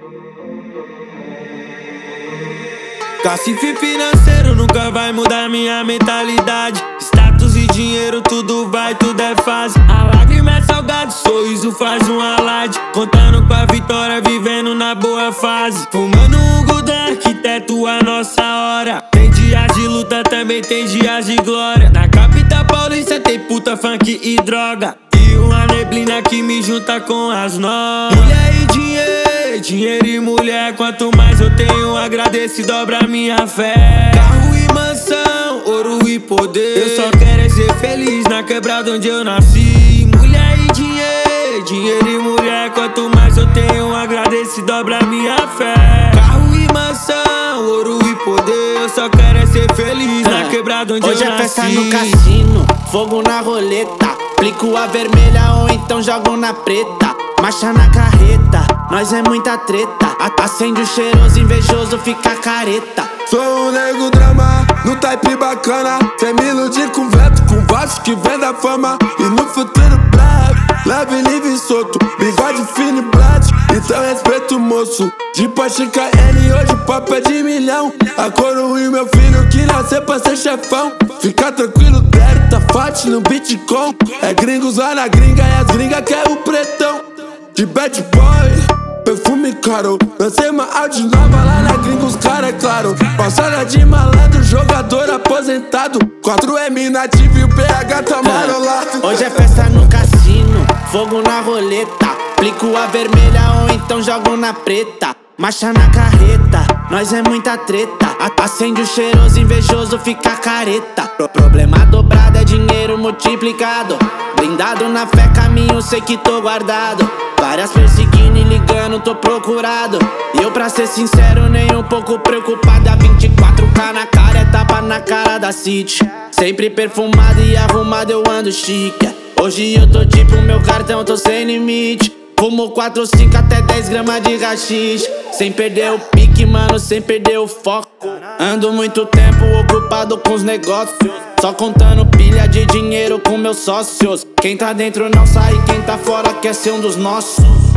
Cacife financeiro nunca vai mudar minha mentalidade. Status e dinheiro, tudo vai, tudo é fase. A lágrima é salgado, sorriso faz um alarde. Contando com a vitória, vivendo na boa fase. Fumando um Golden, arquiteto a nossa hora. Tem dias de luta, também tem dias de glória. Na capital paulista tem puta, funk e droga. E uma neblina que me junta com as nós. Mulher e dinheiro, dinheiro e mulher. Quanto mais eu tenho, agradeço e dobra minha fé. Carro e mansão, ouro e poder. Eu só quero é ser feliz na quebrada onde eu nasci. Mulher e dinheiro, dinheiro e mulher. Quanto mais eu tenho, agradeço e dobra minha fé. Carro e mansão, ouro e poder. Eu só quero é ser feliz na quebrada onde eu nasci. Hoje é festa no cassino, fogo na roleta. Aplico a vermelha ou então jogo na preta. Marcha na carreta, nós é muita treta. Acende o cheiroso, invejoso, fica careta. Sou um nego drama, no type bacana. Cê me iludir com vento, com vasos que vem da fama. E no futuro bravo, leve, livre e solto. Bigode fino e black, então respeito moço. De Porsche KN, hoje o papo é de milhão. A coroa e meu filho que nasceu pra ser chefão. Fica tranquilo, Derek tá forte no Bitcoin. É gringos lá na gringa e as gringas quer o pretão. De bad boy, perfume caro. Lancei uma Audi nova lá na gringa, os cara é claro. Passada de malandro, jogador aposentado. 4M nativo e o PH tá marolado. Hoje é festa no cassino, fogo na roleta. Aplico a vermelha ou então jogo na preta. Marcha na carreta, nós é muita treta. Acende o cheiroso, invejoso, fica careta. Problema dobrado é dinheiro multiplicado. Blindado na fé, caminho, sei que tô guardado. Várias perseguindo e ligando, tô procurado. E eu, pra ser sincero, nem um pouco preocupado. A 24K na cara, é tapa na cara da City. Sempre perfumado e arrumado, eu ando chique. Hoje eu tô tipo, meu cartão, tô sem limite. Fumo 4, 5 até 10 gramas de rachixe. Sem perder o pique, mano, sem perder o foco. Ando muito tempo ocupado com os negócios. Só contando pilha de dinheiro com meus sócios. Quem tá dentro não sai, quem tá fora quer ser um dos nossos.